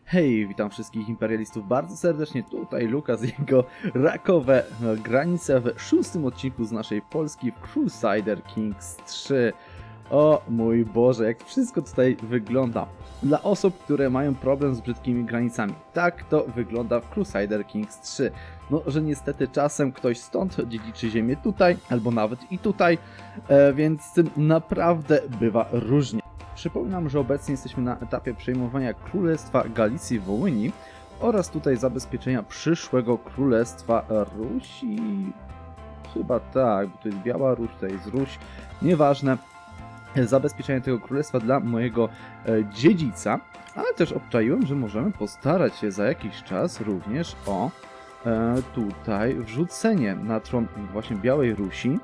Hej, witam wszystkich imperialistów bardzo serdecznie, tutaj Lukas i jego rakowe granice w 6. odcinku z naszej Polski w Crusader Kings 3. O mój Boże, jak wszystko tutaj wygląda. Dla osób, które mają problem z brzydkimi granicami, tak to wygląda w Crusader Kings 3. No, że niestety czasem ktoś stąd dziedziczy ziemię tutaj, albo nawet i tutaj, więc z tym naprawdę bywa różnie. Przypominam, że obecnie jesteśmy na etapie przejmowania Królestwa Galicji Wołyni oraz tutaj zabezpieczenia przyszłego Królestwa Rusi. Chyba tak, bo to jest Białoruś, to jest Ruś, nieważne. Zabezpieczenie tego królestwa dla mojego dziedzica, ale też obczaiłem, że możemy postarać się za jakiś czas również o tutaj wrzucenie na tron właśnie Białej Rusi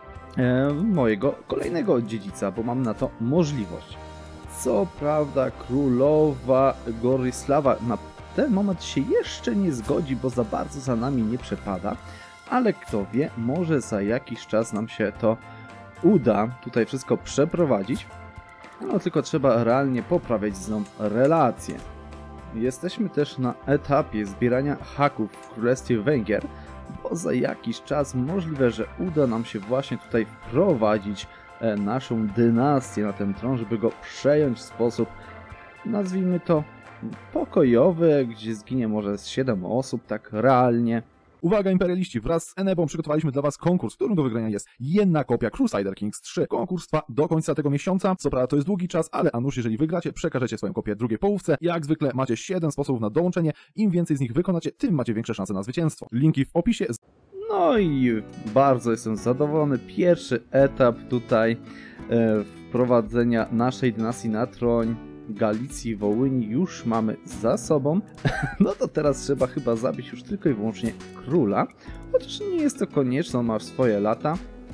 mojego kolejnego dziedzica, bo mam na to możliwość. Co prawda królowa Gorysława na ten moment się jeszcze nie zgodzi, bo za bardzo za nami nie przepada, ale kto wie, może za jakiś czas nam się to uda tutaj wszystko przeprowadzić, no tylko trzeba realnie poprawiać z nią relacje. Jesteśmy też na etapie zbierania haków w Królestwie Węgier, bo za jakiś czas możliwe, że uda nam się właśnie tutaj wprowadzić naszą dynastię na ten tron, żeby go przejąć w sposób, nazwijmy to, pokojowy, gdzie zginie może z 7 osób, tak realnie. Uwaga imperialiści, wraz z Enebą przygotowaliśmy dla was konkurs, w którym do wygrania jest jedna kopia Crusader Kings 3. Konkurs trwa do końca tego miesiąca, co prawda to jest długi czas, ale a nuż jeżeli wygracie, przekażecie swoją kopię drugiej połówce. Jak zwykle macie 7 sposobów na dołączenie, im więcej z nich wykonacie, tym macie większe szanse na zwycięstwo. Linki w opisie. No i bardzo jestem zadowolony. Pierwszy etap tutaj wprowadzenia naszej dynastii na tron Galicji Wołyni już mamy za sobą. No to teraz trzeba chyba zabić już tylko i wyłącznie króla. Chociaż nie jest to konieczne, on ma swoje lata.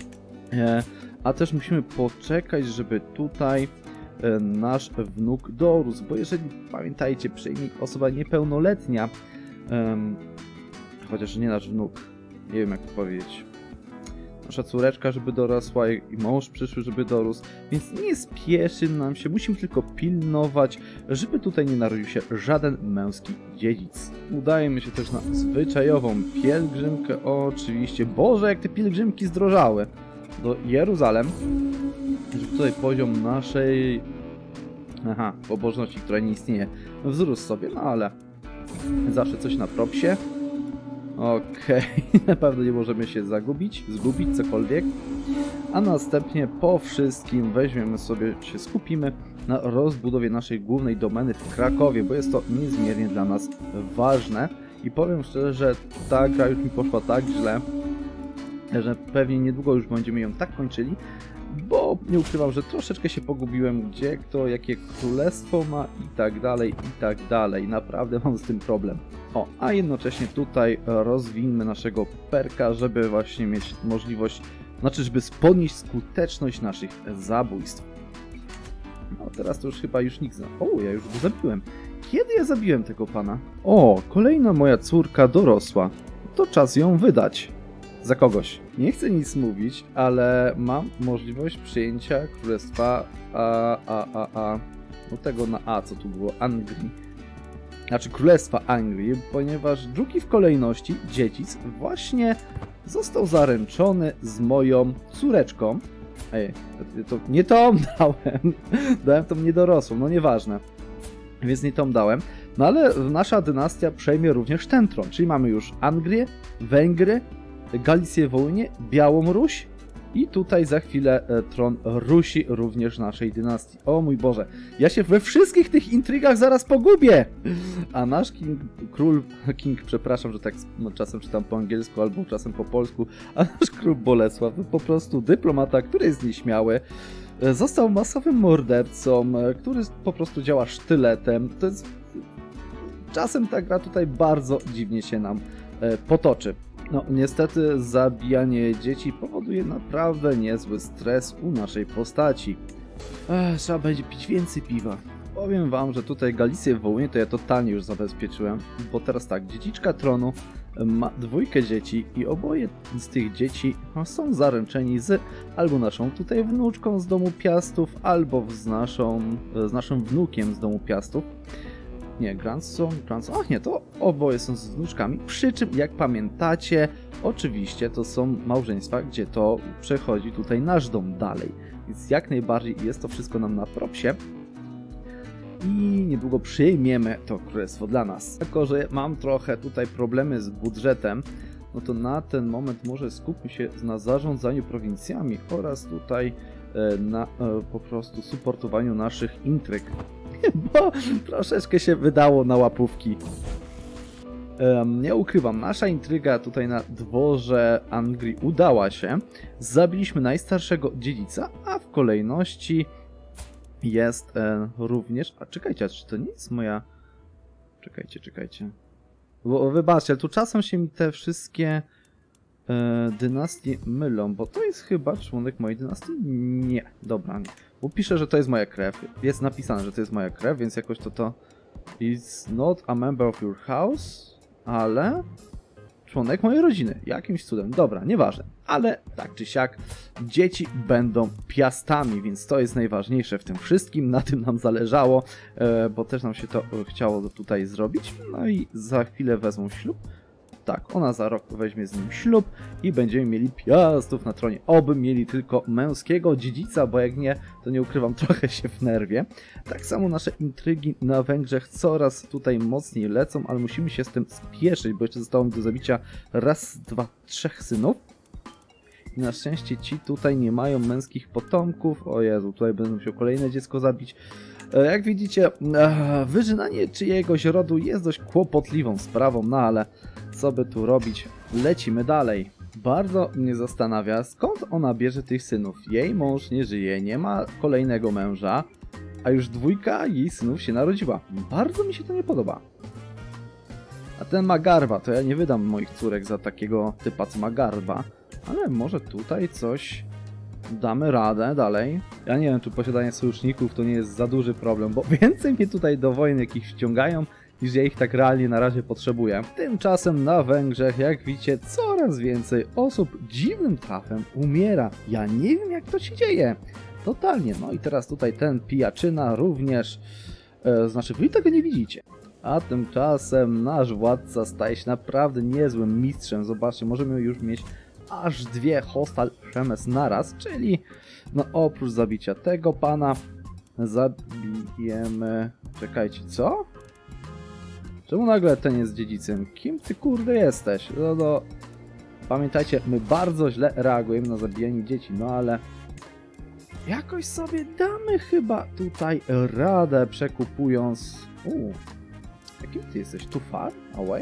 A też musimy poczekać, żeby tutaj nasz wnuk dorósł. Bo jeżeli, pamiętajcie, przyjmie osoba niepełnoletnia, chociaż nie nasz wnuk, nie wiem jak to powiedzieć, nasza córeczka, żeby dorosła i mąż przyszły, żeby dorósł, więc nie spieszy nam się, musimy tylko pilnować, żeby tutaj nie narodził się żaden męski dziedzic. Udajemy się też na zwyczajową pielgrzymkę, oczywiście, Boże, jak te pielgrzymki zdrożały, do Jeruzalem, żeby tutaj poziom naszej pobożności, która nie istnieje, wzrósł sobie, no ale zawsze coś na propsie. Okej, na pewno nie możemy się zgubić cokolwiek, a następnie po wszystkim weźmiemy sobie, się skupimy na rozbudowie naszej głównej domeny w Krakowie, bo jest to niezmiernie dla nas ważne i powiem szczerze, że ta gra już mi poszła tak źle, że pewnie niedługo już będziemy ją tak kończyli, bo nie ukrywam, że troszeczkę się pogubiłem, gdzie kto, jakie królestwo ma i tak dalej, naprawdę mam z tym problem. O, a jednocześnie tutaj rozwiniemy naszego perka, żeby właśnie mieć możliwość, znaczy, żeby podnieść skuteczność naszych zabójstw. No teraz to już chyba nikt zna. O, ja już go zabiłem. Kiedy ja zabiłem tego pana? O, kolejna moja córka dorosła. To czas ją wydać. Za kogoś. Nie chcę nic mówić, ale mam możliwość przyjęcia królestwa no tego na A, co tu było, Anglii. Znaczy Królestwa Anglii, ponieważ drugi w kolejności dziedzic właśnie został zaręczony z moją córeczką. Ej, to nie tą dałem. Dałem tą niedorosłą, no nieważne. Więc nie tą dałem. No ale nasza dynastia przejmie również ten tron, czyli mamy już Anglię, Węgry, Galicję Wołynię, Białą Ruś i tutaj za chwilę tron Rusi również naszej dynastii. O mój Boże, ja się we wszystkich tych intrygach zaraz pogubię! A nasz przepraszam, że tak czasem czytam po angielsku albo czasem po polsku, a nasz król Bolesław to po prostu dyplomata, który jest nieśmiały, został masowym mordercą, który po prostu działa sztyletem. To jest... Czasem ta gra tutaj bardzo dziwnie się nam potoczy. No, niestety zabijanie dzieci powoduje naprawdę niezły stres u naszej postaci. Trzeba będzie pić więcej piwa. Powiem wam, że tutaj Galicję Wołynię to ja totalnie już zabezpieczyłem, bo teraz tak, dziedziczka tronu ma 2 dzieci i oboje z tych dzieci są zaręczeni z albo naszą tutaj wnuczką z domu Piastów, albo z naszym wnukiem z domu Piastów. Nie, grandson, ach nie, to oboje są z wnuczkami. Przy czym, jak pamiętacie, oczywiście to są małżeństwa, gdzie to przechodzi tutaj nasz dom dalej. Więc jak najbardziej jest to wszystko nam na propsie. I niedługo przyjmiemy to królestwo dla nas. Tylko że mam trochę tutaj problemy z budżetem, no to na ten moment może skupmy się na zarządzaniu prowincjami oraz tutaj na po prostu supportowaniu naszych intryg. Bo troszeczkę się wydało na łapówki. Nie ukrywam, nasza intryga tutaj na dworze Anglii udała się. Zabiliśmy najstarszego dziedzica, a w kolejności jest również... A czekajcie, czy to nie jest moja... Czekajcie. Bo wybaczcie, ale tu czasem się mi te wszystkie dynastie mylą, bo to jest chyba członek mojej dynastii? Nie, dobra, nie. Bo pisze, że to jest moja krew. Jest napisane, że to jest moja krew, więc jakoś to... Is not a member of your house, ale... członek mojej rodziny. Jakimś cudem. Dobra, nieważne. Ale tak czy siak, dzieci będą piastami, więc to jest najważniejsze w tym wszystkim. Na tym nam zależało, bo też nam się to chciało tutaj zrobić. No i za chwilę wezmą ślub. Tak, ona za rok weźmie z nim ślub i będziemy mieli piastów na tronie. Oby mieli tylko męskiego dziedzica, bo jak nie, to nie ukrywam, trochę się w nerwie. Tak samo nasze intrygi na Węgrzech coraz tutaj mocniej lecą, ale musimy się z tym spieszyć, bo jeszcze zostało mi do zabicia raz, dwa, trzech synów. I na szczęście ci tutaj nie mają męskich potomków. O Jezu, tutaj będę musiał kolejne dziecko zabić. Jak widzicie, wyżynanie czyjegoś rodu jest dość kłopotliwą sprawą, no ale co by tu robić? Lecimy dalej. Bardzo mnie zastanawia, skąd ona bierze tych synów. Jej mąż nie żyje, nie ma kolejnego męża, a już dwójka jej synów się narodziła. Bardzo mi się to nie podoba. A ten ma garba, to ja nie wydam moich córek za takiego typa, co ma garba, ale może tutaj coś... damy radę dalej. Ja nie wiem, czy posiadanie sojuszników to nie jest za duży problem, bo więcej mnie tutaj do wojny jakich wciągają, niż ja ich tak realnie na razie potrzebuję. Tymczasem na Węgrzech, jak widzicie, coraz więcej osób dziwnym trafem umiera. Ja nie wiem, jak to się dzieje. Totalnie. No i teraz tutaj ten pijaczyna również, znaczy wy tego nie widzicie. A tymczasem nasz władca staje się naprawdę niezłym mistrzem. Zobaczcie, możemy już mieć aż dwie hostal Shemes naraz, czyli no oprócz zabicia tego pana zabijemy... Czekajcie, co? Czemu nagle ten jest dziedzicem? Kim ty kurde jesteś? No, pamiętajcie, my bardzo źle reagujemy na zabijanie dzieci, no ale jakoś sobie damy chyba tutaj radę, przekupując... Jakim ty jesteś? Too far away?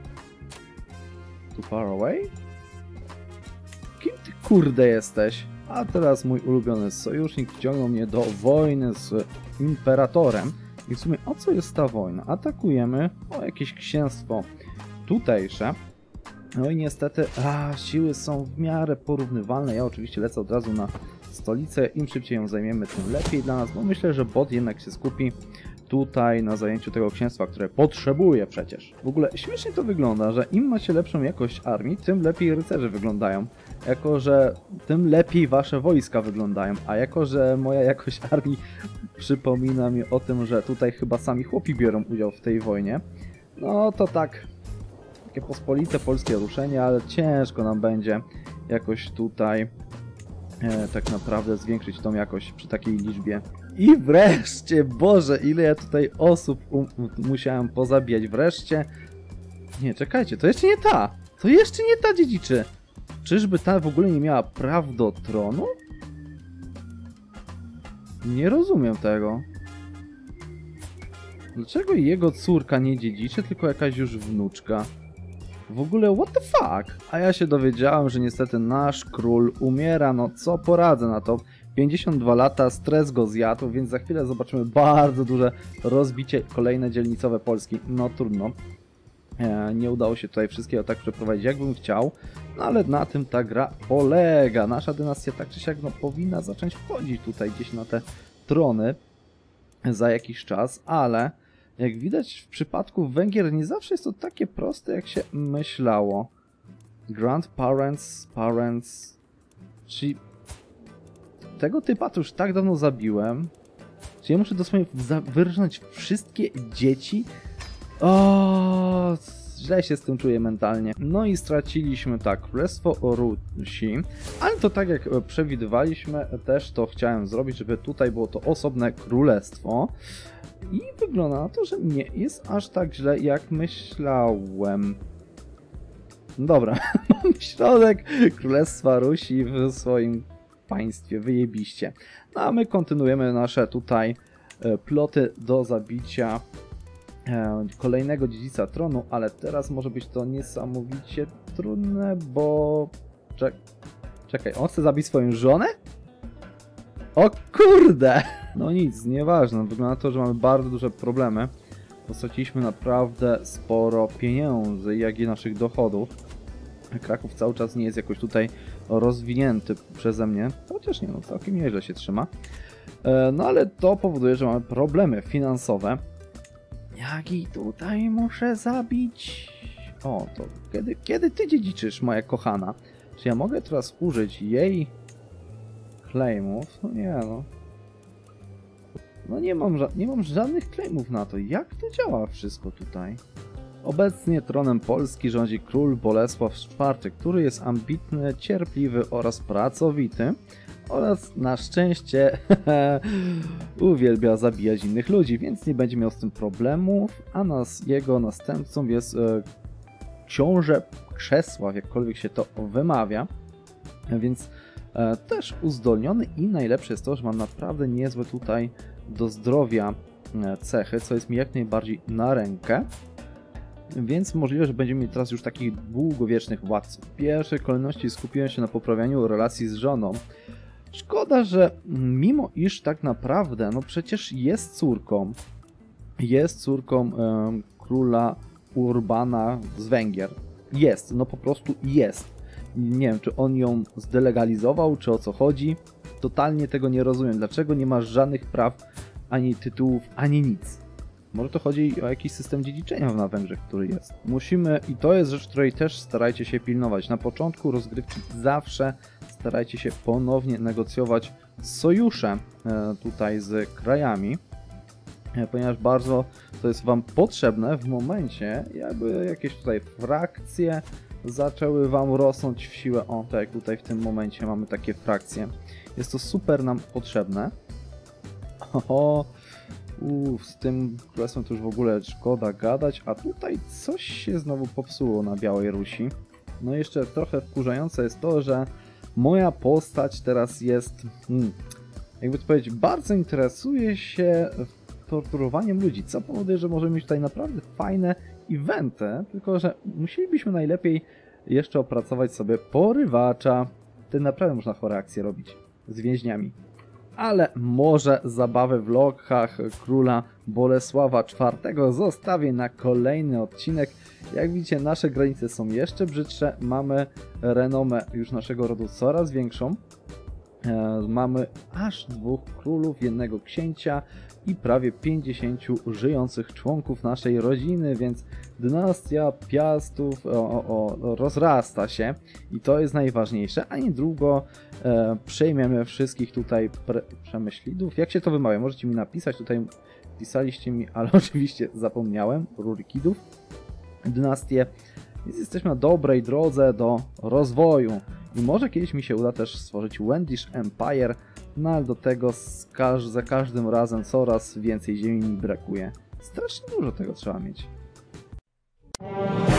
Too far away? Kim ty kurde jesteś? A teraz mój ulubiony sojusznik wciągnął mnie do wojny z imperatorem. I w sumie o co jest ta wojna? Atakujemy o jakieś księstwo tutejsze. No i niestety siły są w miarę porównywalne. Ja oczywiście lecę od razu na stolicę. Im szybciej ją zajmiemy, tym lepiej dla nas. Bo myślę, że bot jednak się skupi tutaj na zajęciu tego księstwa, które potrzebuje przecież. W ogóle śmiesznie to wygląda, że im macie lepszą jakość armii, tym lepiej rycerze wyglądają. Jako że tym lepiej wasze wojska wyglądają. A jako że moja jakość armii przypomina mi o tym, że tutaj chyba sami chłopi biorą udział w tej wojnie, no to tak, takie pospolite polskie ruszenie, ale ciężko nam będzie jakoś tutaj tak naprawdę zwiększyć tą jakość przy takiej liczbie. I wreszcie, Boże, ile ja tutaj osób musiałem pozabijać. Wreszcie... Nie, czekajcie, to jeszcze nie ta! To jeszcze nie ta dziedziczy! Czyżby ta w ogóle nie miała praw do tronu? Nie rozumiem tego. Dlaczego jego córka nie dziedziczy, tylko jakaś już wnuczka? W ogóle what the fuck? A ja się dowiedziałem, że niestety nasz król umiera, no co poradzę na to. 52 lata, stres go zjadł, więc za chwilę zobaczymy bardzo duże rozbicie kolejne dzielnicowe Polski. No trudno. Nie udało się tutaj wszystkiego tak przeprowadzić, jakbym chciał. No ale na tym ta gra polega. Nasza dynastia tak czy siak no, powinna zacząć wchodzić tutaj gdzieś na te trony za jakiś czas, ale jak widać w przypadku Węgier nie zawsze jest to takie proste, jak się myślało. Grandparents, parents, czyli tego typa to już tak dawno zabiłem. Czy ja muszę dosłownie wyrżnąć wszystkie dzieci? O, źle się z tym czuję mentalnie. No i straciliśmy tak, Królestwo Rusi, ale to tak jak przewidywaliśmy, też to chciałem zrobić, żeby tutaj było to osobne królestwo. I wygląda na to, że nie jest aż tak źle, jak myślałem. Dobra, mam środek Królestwa Rusi w swoim państwie, wyjebiście. No a my kontynuujemy nasze tutaj ploty do zabicia kolejnego dziedzica tronu, ale teraz może być to niesamowicie trudne, bo... Czekaj, on chce zabić swoją żonę? O kurde! No nic, nieważne, wygląda na to, że mamy bardzo duże problemy. Straciliśmy naprawdę sporo pieniędzy, jak i naszych dochodów. Kraków cały czas nie jest jakoś tutaj rozwinięty przeze mnie, chociaż nie, no całkiem nieźle się trzyma. No ale to powoduje, że mamy problemy finansowe. Jak i tutaj muszę zabić... O, to kiedy ty dziedziczysz, moja kochana? Czy ja mogę teraz użyć jej claimów? No nie, no. No nie mam żadnych claimów na to. Jak to działa wszystko tutaj? Obecnie tronem Polski rządzi król Bolesław IV, który jest ambitny, cierpliwy oraz pracowity. Oraz na szczęście uwielbia zabijać innych ludzi, więc nie będzie miał z tym problemów, a jego następcą jest książę Krzesław, jakkolwiek się to wymawia, więc też uzdolniony i najlepsze jest to, że mam naprawdę niezłe tutaj do zdrowia cechy, co jest mi jak najbardziej na rękę, więc możliwe, że będziemy mieć teraz już takich długowiecznych władców. W pierwszej kolejności skupiłem się na poprawianiu relacji z żoną. Szkoda, że mimo iż tak naprawdę, no przecież jest córką króla Urbana z Węgier. Jest, no po prostu jest. Nie wiem, czy on ją zdelegalizował, czy o co chodzi. Totalnie tego nie rozumiem. Dlaczego nie ma żadnych praw, ani tytułów, ani nic? Może to chodzi o jakiś system dziedziczenia na Węgrzech, który jest. Musimy, i to jest rzecz, której też starajcie się pilnować. Na początku rozgrywki zawsze starajcie się ponownie negocjować sojusze tutaj z krajami, ponieważ bardzo to jest wam potrzebne w momencie, jakby jakieś tutaj frakcje zaczęły wam rosnąć w siłę. O, tak jak tutaj w tym momencie mamy takie frakcje. Jest to super nam potrzebne. Z tym królestwem to już w ogóle szkoda gadać, a tutaj coś się znowu popsuło na Białej Rusi. No jeszcze trochę wkurzające jest to, że moja postać teraz jest, jakby to powiedzieć, bardzo interesuje się torturowaniem ludzi, co powoduje, że możemy mieć tutaj naprawdę fajne eventy, tylko że musielibyśmy najlepiej jeszcze opracować sobie porywacza. Wtedy naprawdę można chore akcje robić z więźniami. Ale może zabawę w lokach króla Bolesława IV zostawię na kolejny odcinek. Jak widzicie, nasze granice są jeszcze brzydsze. Mamy renomę już naszego rodu coraz większą. Mamy aż 2 królów, 1 księcia i prawie 50 żyjących członków naszej rodziny, więc dynastia Piastów rozrasta się i to jest najważniejsze, a niedługo przejmiemy wszystkich tutaj przemyślidów. Jak się to wymawia? Możecie mi napisać, tutaj pisaliście mi, ale oczywiście zapomniałem, Rurikidów, dynastię, więc jesteśmy na dobrej drodze do rozwoju. I może kiedyś mi się uda też stworzyć Wendish Empire, no ale do tego za każdym razem coraz więcej ziemi mi brakuje. Strasznie dużo tego trzeba mieć.